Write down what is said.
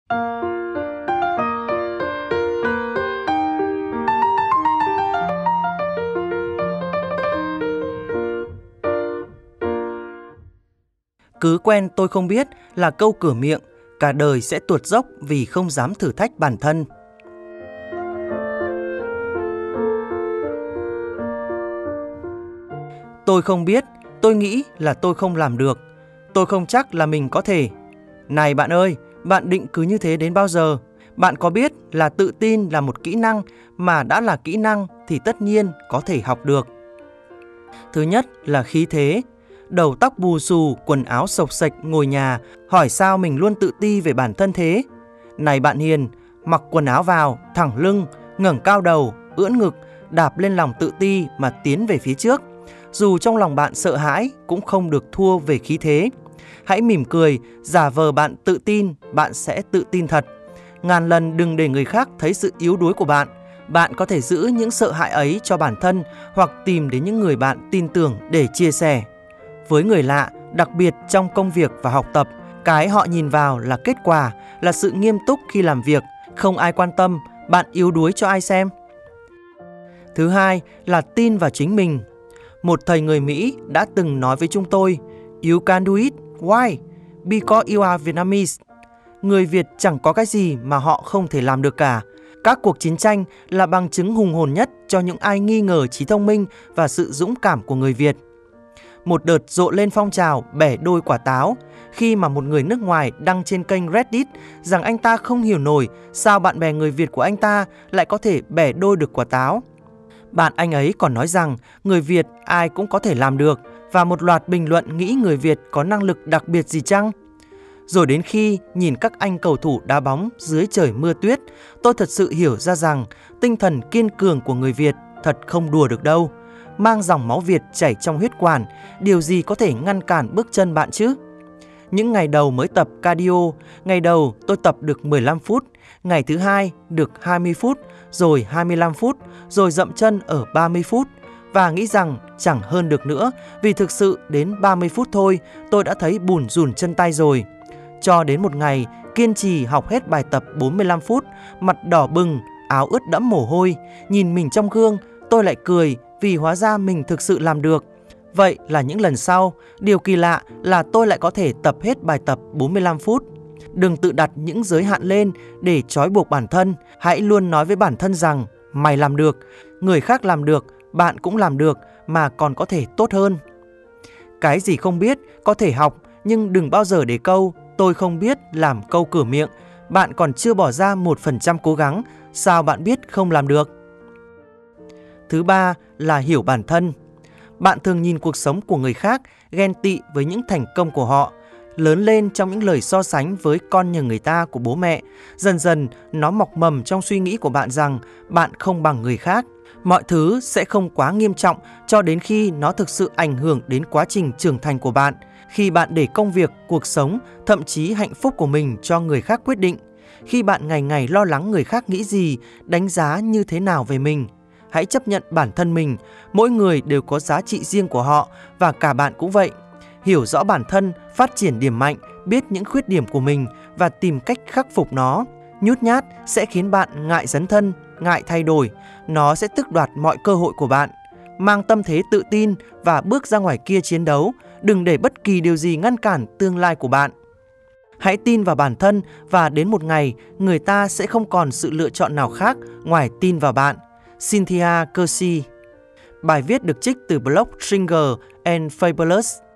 Cứ quen tôi không biết là câu cửa miệng, cả đời sẽ tuột dốc vì không dám thử thách bản thân. Tôi không biết, tôi nghĩ là tôi không làm được, tôi không chắc là mình có thể. Này bạn ơi, bạn định cứ như thế đến bao giờ? Bạn có biết là tự tin là một kỹ năng, mà đã là kỹ năng thì tất nhiên có thể học được. Thứ nhất là khí thế. Đầu tóc bù xù, quần áo xộc xệch ngồi nhà, hỏi sao mình luôn tự ti về bản thân thế? Này bạn hiền, mặc quần áo vào, thẳng lưng, ngẩng cao đầu, ưỡn ngực, đạp lên lòng tự ti mà tiến về phía trước. Dù trong lòng bạn sợ hãi cũng không được thua về khí thế. Hãy mỉm cười, giả vờ bạn tự tin, bạn sẽ tự tin thật. Ngàn lần đừng để người khác thấy sự yếu đuối của bạn. Bạn có thể giữ những sợ hãi ấy cho bản thân hoặc tìm đến những người bạn tin tưởng để chia sẻ. Với người lạ, đặc biệt trong công việc và học tập, cái họ nhìn vào là kết quả, là sự nghiêm túc khi làm việc. Không ai quan tâm bạn yếu đuối cho ai xem. Thứ hai là tin vào chính mình. Một thầy người Mỹ đã từng nói với chúng tôi, "You can do it. Why? Because you are Vietnamese." Người Việt chẳng có cái gì mà họ không thể làm được cả. Các cuộc chiến tranh là bằng chứng hùng hồn nhất cho những ai nghi ngờ trí thông minh và sự dũng cảm của người Việt. Một đợt rộ lên phong trào bẻ đôi quả táo khi mà một người nước ngoài đăng trên kênh Reddit rằng anh ta không hiểu nổi sao bạn bè người Việt của anh ta lại có thể bẻ đôi được quả táo. Bạn anh ấy còn nói rằng người Việt ai cũng có thể làm được và một loạt bình luận nghĩ người Việt có năng lực đặc biệt gì chăng? Rồi đến khi nhìn các anh cầu thủ đá bóng dưới trời mưa tuyết, tôi thật sự hiểu ra rằng tinh thần kiên cường của người Việt thật không đùa được đâu. Mang dòng máu Việt chảy trong huyết quản, điều gì có thể ngăn cản bước chân bạn chứ? Những ngày đầu mới tập cardio, ngày đầu tôi tập được 15 phút, ngày thứ hai được 20 phút, rồi 25 phút, rồi dậm chân ở 30 phút. Và nghĩ rằng chẳng hơn được nữa, vì thực sự đến 30 phút thôi tôi đã thấy bủn rủn chân tay rồi. Cho đến một ngày, kiên trì học hết bài tập 45 phút, mặt đỏ bừng, áo ướt đẫm mồ hôi, nhìn mình trong gương, tôi lại cười vì hóa ra mình thực sự làm được. Vậy là những lần sau, điều kỳ lạ là tôi lại có thể tập hết bài tập 45 phút. Đừng tự đặt những giới hạn lên để trói buộc bản thân. Hãy luôn nói với bản thân rằng mày làm được, người khác làm được, bạn cũng làm được mà còn có thể tốt hơn. Cái gì không biết có thể học, nhưng đừng bao giờ để câu tôi không biết làm câu cửa miệng. Bạn còn chưa bỏ ra 1% cố gắng, sao bạn biết không làm được? Thứ ba là hiểu bản thân. Bạn thường nhìn cuộc sống của người khác, ghen tị với những thành công của họ, lớn lên trong những lời so sánh với con nhà người ta của bố mẹ. Dần dần nó mọc mầm trong suy nghĩ của bạn rằng bạn không bằng người khác. Mọi thứ sẽ không quá nghiêm trọng cho đến khi nó thực sự ảnh hưởng đến quá trình trưởng thành của bạn. Khi bạn để công việc, cuộc sống, thậm chí hạnh phúc của mình cho người khác quyết định. Khi bạn ngày ngày lo lắng người khác nghĩ gì, đánh giá như thế nào về mình. Hãy chấp nhận bản thân mình, mỗi người đều có giá trị riêng của họ và cả bạn cũng vậy. Hiểu rõ bản thân, phát triển điểm mạnh, biết những khuyết điểm của mình và tìm cách khắc phục nó. Nhút nhát sẽ khiến bạn ngại dấn thân, ngại thay đổi, nó sẽ tước đoạt mọi cơ hội của bạn. Mang tâm thế tự tin và bước ra ngoài kia chiến đấu, đừng để bất kỳ điều gì ngăn cản tương lai của bạn. Hãy tin vào bản thân và đến một ngày, người ta sẽ không còn sự lựa chọn nào khác ngoài tin vào bạn. Cynthia Kersey. Bài viết được trích từ blog Stringer and Fabulous.